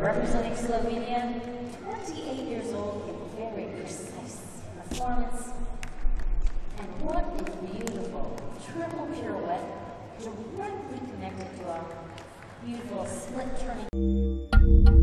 Representing Slovenia, 28 years old in very precise performance. And what a beautiful triple pirouette directly connected to a beautiful split turning.